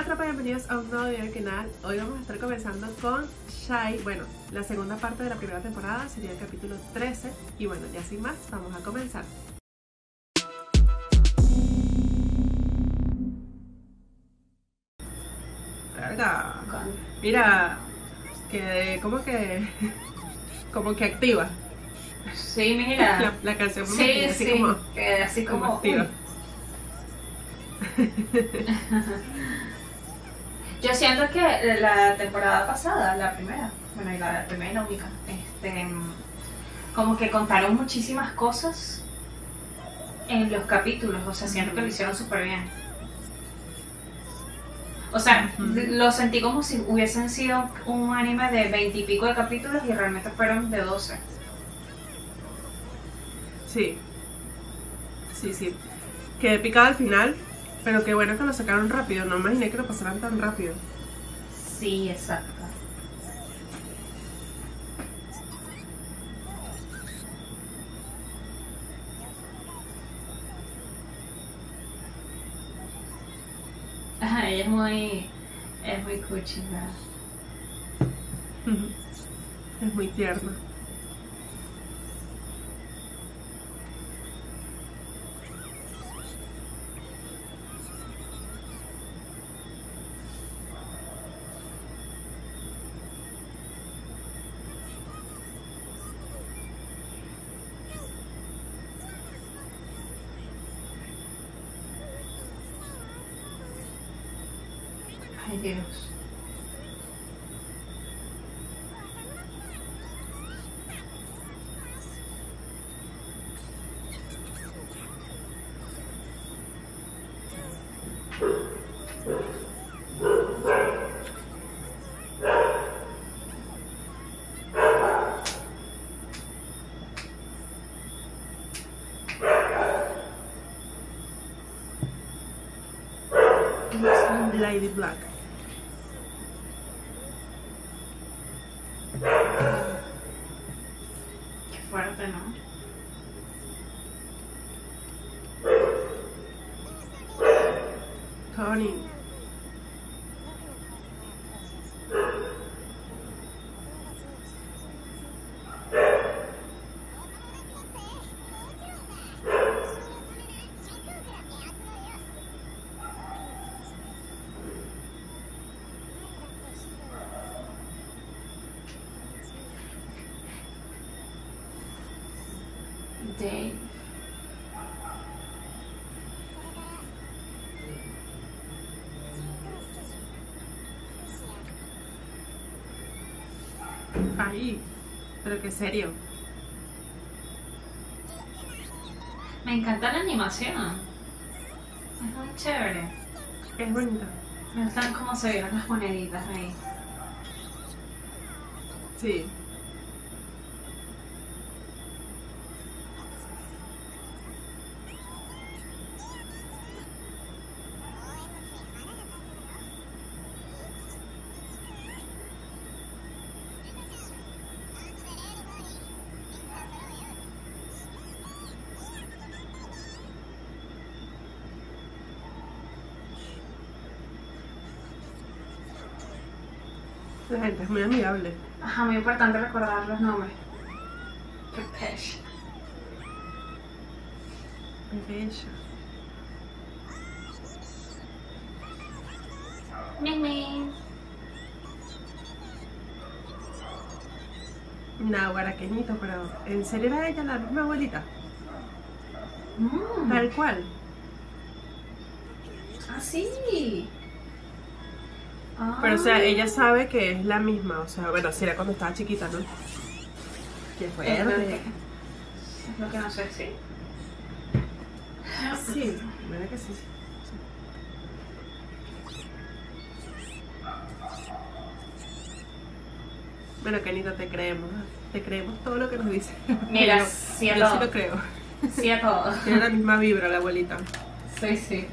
tropa, bienvenidos a un nuevo video del canal. Hoy vamos a estar comenzando con Shy. Bueno, la segunda parte de la primera temporada sería el capítulo 13. Y bueno, ya sin más, vamos a comenzar. Verga. Mira, que como que activa. Sí, mira. La canción Sí, así sí, como, que así como activa. Yo siento que la temporada pasada, la primera, bueno, y la primera y la única, como que contaron muchísimas cosas en los capítulos, o sea, siento que lo hicieron súper bien. O sea, lo sentí como si hubiesen sido un anime de 20 y pico de capítulos y realmente fueron de 12. Sí. Quedé picada al final, pero qué bueno que lo sacaron rápido. No imaginé que lo pasaran tan rápido. Sí, exacto. Ajá, ella es muy cuchi, ¿verdad? Es muy tierno. Ay, Dios. Lady Black. Qué fuerte, ¿no? Tony. Dave. Ay, pero qué serio. Me encanta la animación. Es muy chévere. Es bonita. Me gustan cómo se vieron las moneditas ahí. Sí. La gente es muy amigable. Ajá, muy importante recordar los nombres. Qué pesh. Es bella. Ming. Nah, guaraqueñito, pero ¿en serio era ella la misma abuelita? Tal cual. Ah, sí. Pero o sea, ella sabe que es la misma. O sea, bueno, si era cuando estaba chiquita, ¿no? Qué fuerte. Es lo que no sé, sí. Sí, verdad que sí. Bueno, Kenito, te creemos. Te creemos todo lo que nos dice. Mira, yo sí a sí todo. lo creo. Sí a todo. Tiene la misma vibra la abuelita. Sí.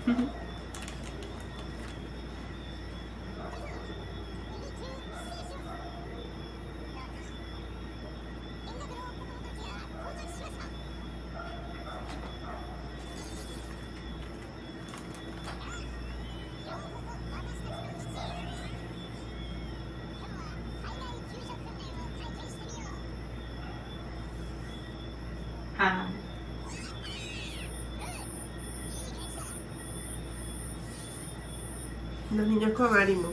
Los niños con ánimo.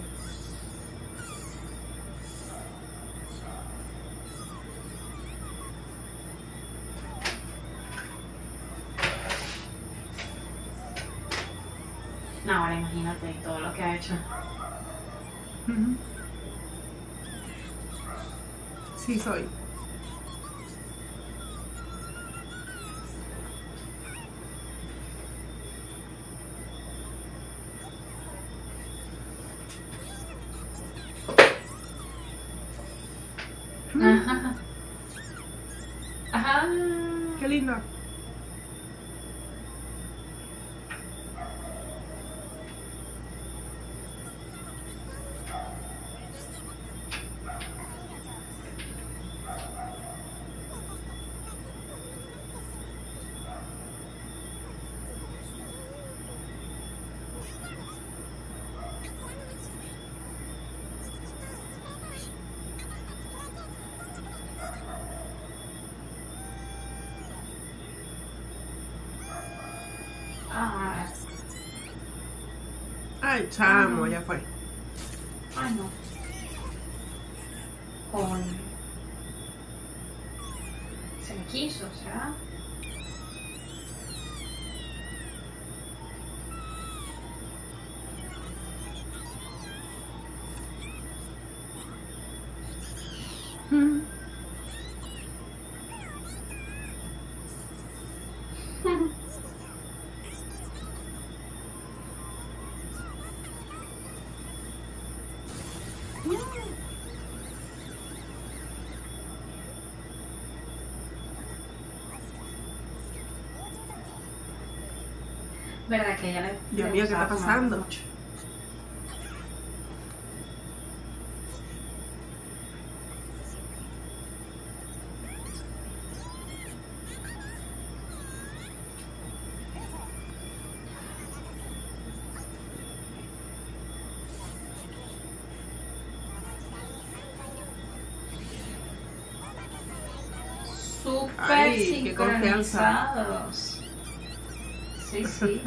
No, ahora imagínate todo lo que ha hecho. Sí, soy. Ajá. Ajá. Qué lindo. Ah, Ay, chamo, ya fue. ay, no. Coño. Se me quiso, ¿será? ¿Verdad que ella le... Dios le mío, ¿qué gustaba está tomar pasando? mucho? Súper Ay, qué confianza. sincronizados. Sí, sí.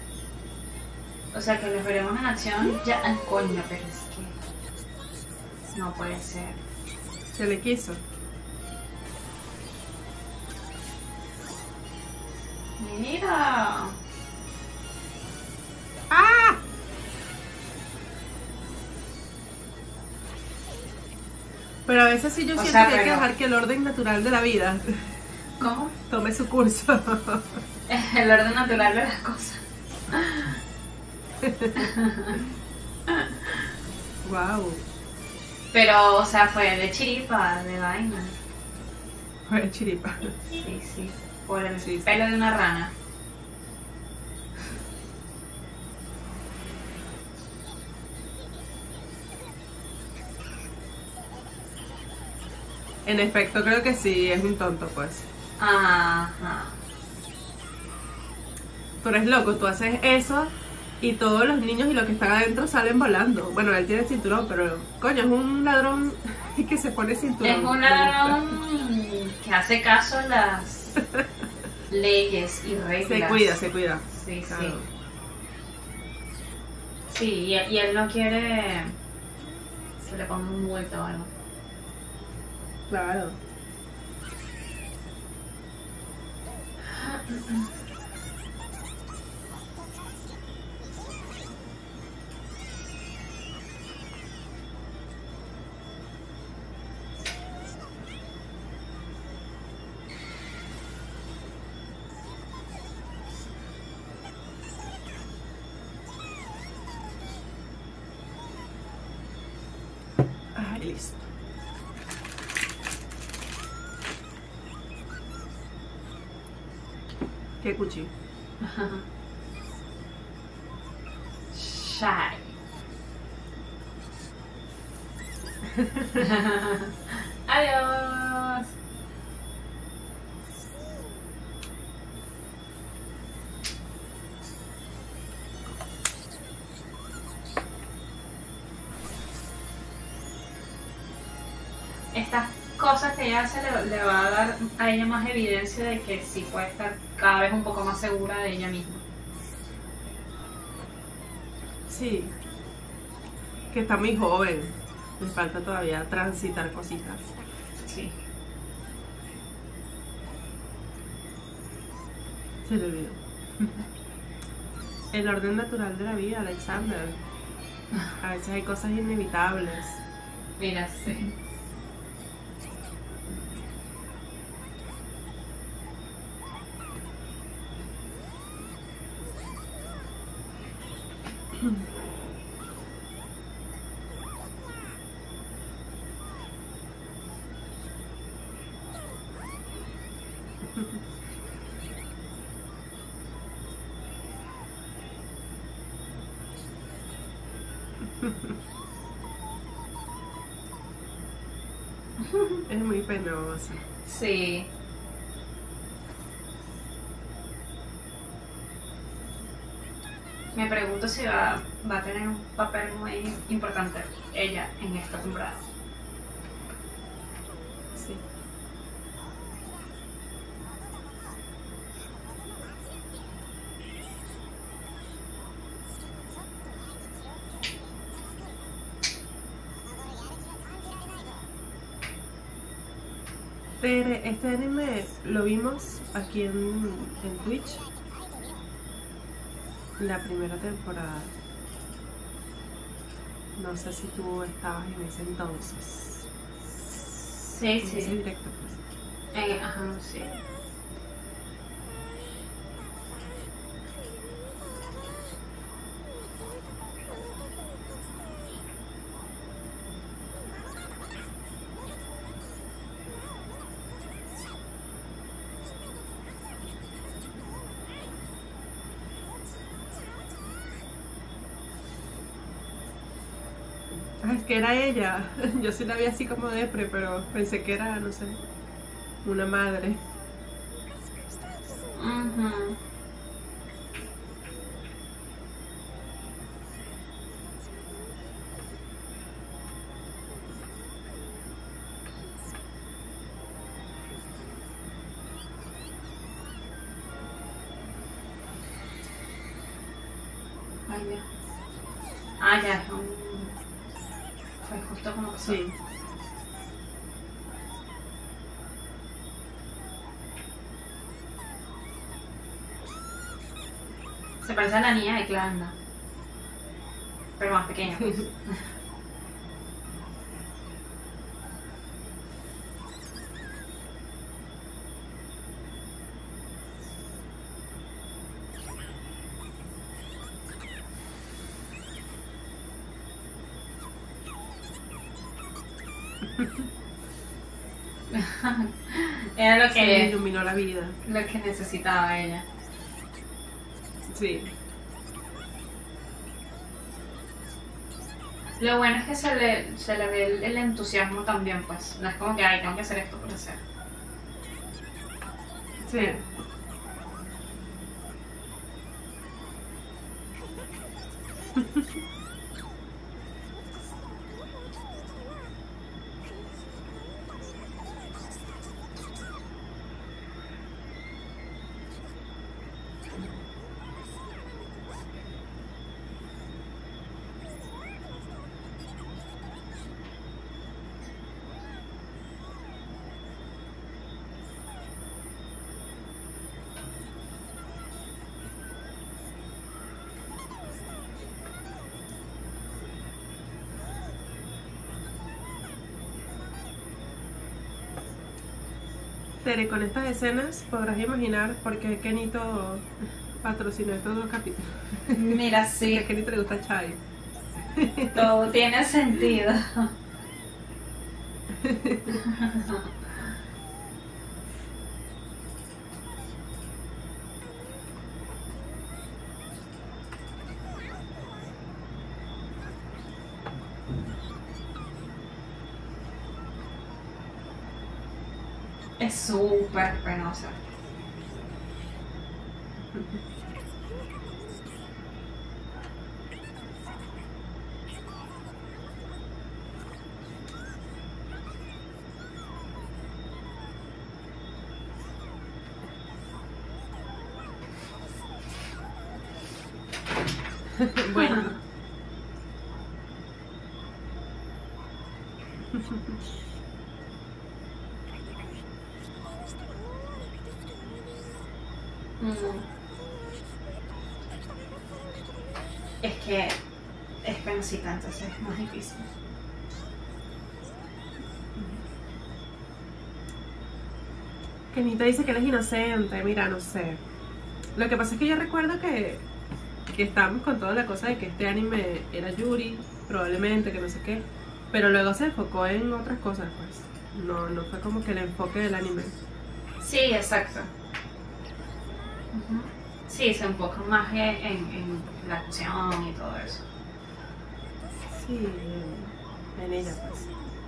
O sea que los veremos en acción ya. Ay, coño, pero es que no puede ser. Se le quiso. Mira. ¡Ah! Pero a veces sí yo O siento sea, que hay que pero- dejar que el orden natural de la vida ¿Cómo? tome su curso. El orden natural de las cosas. Wow. Pero, o sea, fue de chiripa, de vaina. Fue chiripa. Sí, sí. Por el Sí, sí. pelo de una rana. En efecto, creo que sí, es un tonto, pues. Ajá. Tú eres loco, tú haces eso y todos los niños y los que están adentro salen volando. Bueno, él tiene cinturón, pero coño, es un ladrón que se pone cinturón. Es un ladrón que hace caso a las leyes y reglas. Se cuida, se cuida. Sí, sí. Claro. Sí, y él no quiere que le ponga un vuelto o algo. Claro. Ay, listo. Qué cuchi. Shy. Adiós. Estas cosas que ella hace le va a dar a ella más evidencia de que sí puede estar cada vez un poco más segura de ella misma. Sí. que está muy joven. Le falta todavía transitar cositas. Sí. Se le olvidó. El orden natural de la vida, Alexander. A veces hay cosas inevitables. Mira, sí. Es muy penosa. Sí. Me pregunto si va a tener un papel muy importante ella en esta temporada. Sí. Pero este anime lo vimos aquí en Twitch. La primera temporada. No sé si tú estabas en ese entonces. Sí, En ese sí. directo, pues. Ajá, sí. Ah, es que era ella. Yo sí la vi así como depre, pero pensé que era, no sé, una madre. Ujú. Ay, ya. Ah, ya. Fue justo como pasó. Sí. Se parece a la niña de Klanda, pero más pequeña, pues. Era lo Se le que, iluminó la vida. lo que necesitaba ella. Sí. Lo bueno es que se le ve el entusiasmo también, pues. No es como que, ay, tengo que hacer esto por hacer. Sí. Tere, con estas escenas podrás imaginar por qué Kenito patrocinó estos dos capítulos. Mira, Que sí, a Kenito le gusta Chai. todo tiene sentido. Es súper penosa. Bueno, Es que es penosita, entonces es más difícil. Kenita dice que él es inocente, mira, no sé. Lo que pasa es que yo recuerdo que estábamos con toda la cosa de que este anime era Yuri, probablemente, que no sé qué. Pero luego se enfocó en otras cosas, pues. No fue como que el enfoque del anime. Sí, exacto. Sí, se enfoca más en la acción y todo eso. Sí, en ella, pues.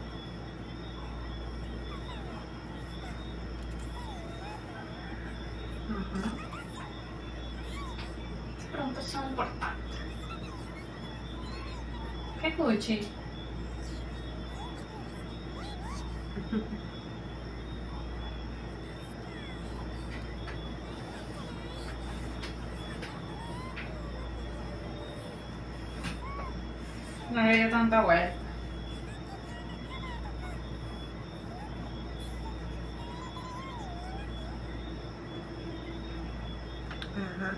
Estas preguntas son importantes. ¿Qué Gucci? No le dio tanta vuelta. Ajá.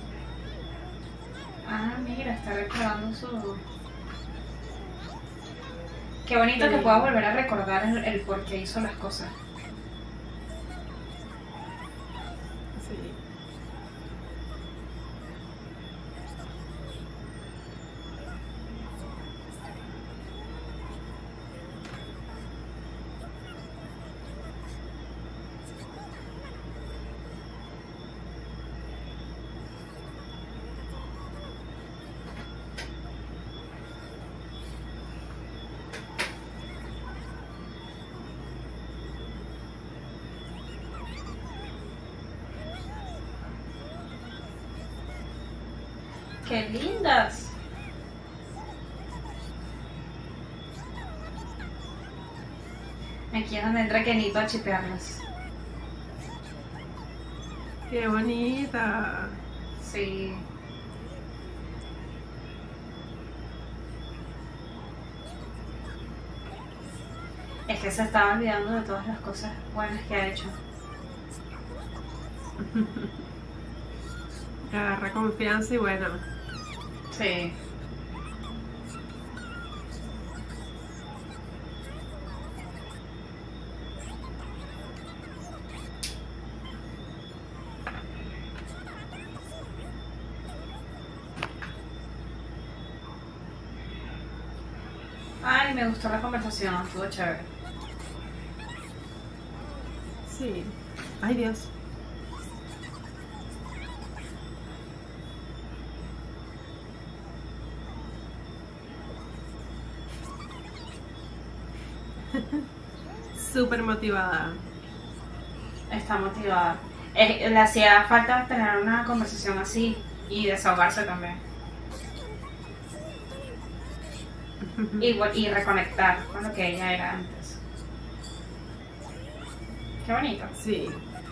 Ah, mira, está recordando su... Qué bonito que pueda volver a recordar el por qué hizo las cosas. Sí. ¡Qué lindas! Aquí es donde entra Kenito a chipearlas. ¡Qué bonita! Sí. Es que se estaba olvidando de todas las cosas buenas que ha hecho. Agarra confianza y bueno. Sí. Ay, me gustó la conversación, estuvo chévere. Sí. Ay, Dios. Súper motivada. Está motivada. Le hacía falta tener una conversación así y desahogarse también. Y reconectar con lo que ella era antes. Qué bonito. Sí.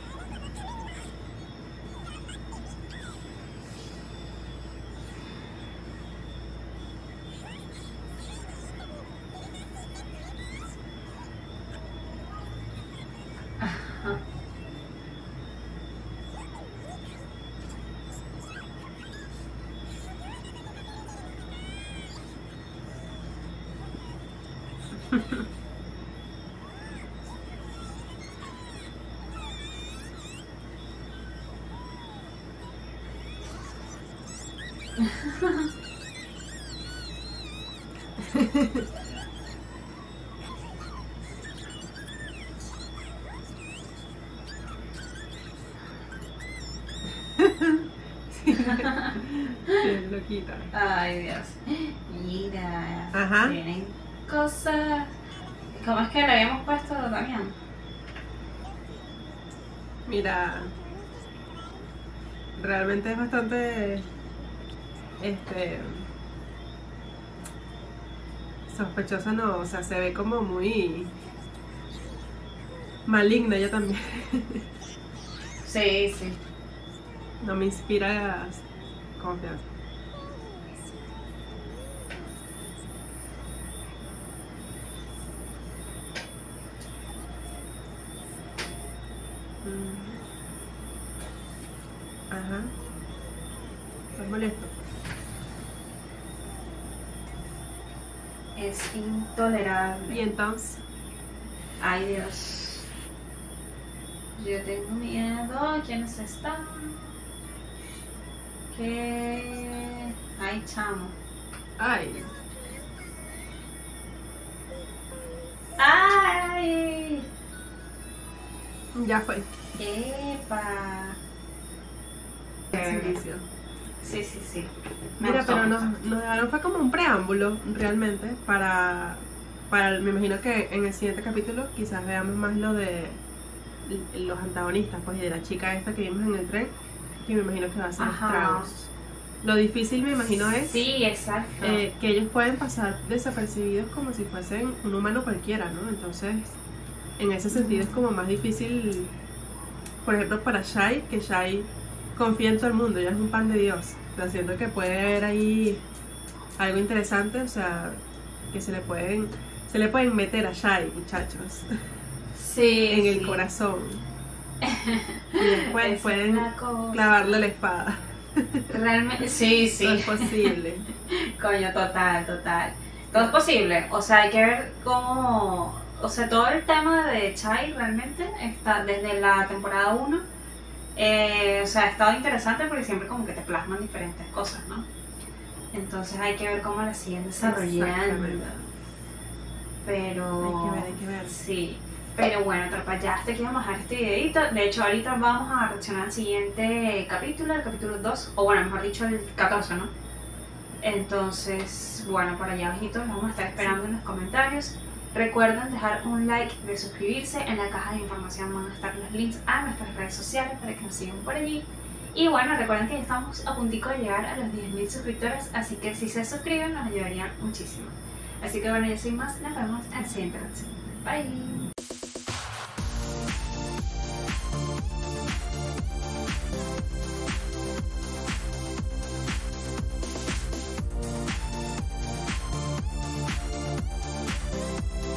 Qué loquita. Ay, Dios. Mira. Ajá. Tienen cosas. ¿Cómo es que le habíamos puesto, Damián? Mira, realmente es bastante sospechosa, no, o sea, se ve como muy maligna ella también. Sí, sí. No me inspira confianza. Ajá. ¿Estás molesto? Es intolerable. Y entonces, Ay, Dios. Yo tengo miedo. ¿Quiénes están? ¿Qué? Ay, chamo. ay, ¡Ay! ya fue. ¡Epa! Servicio. Sí, sí, sí. Me Mira, gustó pero mucho. nos dejaron fue como un preámbulo realmente me imagino que en el siguiente capítulo quizás veamos más lo de los antagonistas, pues, y de la chica esta que vimos en el tren, que me imagino que va a ser Ajá. estragos. Lo difícil me imagino es Sí, exacto. que ellos pueden pasar desapercibidos como si fuesen un humano cualquiera, ¿no? Entonces, en ese sentido es como más difícil, por ejemplo, para Shai, que Shai confía en todo el mundo, ella es un pan de Dios. O sea, siento que puede haber ahí algo interesante, o sea, que se le pueden meter a Shai, muchachos, Sí, en el sí. corazón. Y después Esa es pueden la cosa. clavarle la espada. Realmente, sí, No es sí. posible. Coño, total, total. Todo es posible. O sea, hay que ver cómo. O sea, todo el tema de Chai realmente está desde la temporada 1. O sea, ha estado interesante porque siempre como que te plasman diferentes cosas, ¿no? Entonces hay que ver cómo la siguen desarrollando. Exactamente. Pero. Hay que ver. Sí. Pero bueno, tropa, ya hasta aquí vamos a dejar este videito. De hecho, ahorita vamos a reaccionar al siguiente capítulo, el capítulo 2, o bueno, mejor dicho, el 14, ¿no? Entonces, bueno, por allá abajito los vamos a estar esperando en los comentarios. Recuerden dejar un like, de suscribirse. En la caja de información van a estar los links a nuestras redes sociales para que nos sigan por allí. Y bueno, recuerden que ya estamos a puntico de llegar a los 10.000 suscriptores, así que si se suscriben nos ayudarían muchísimo. Así que bueno, yo sin más, nos vemos en la siguiente reacción. Bye.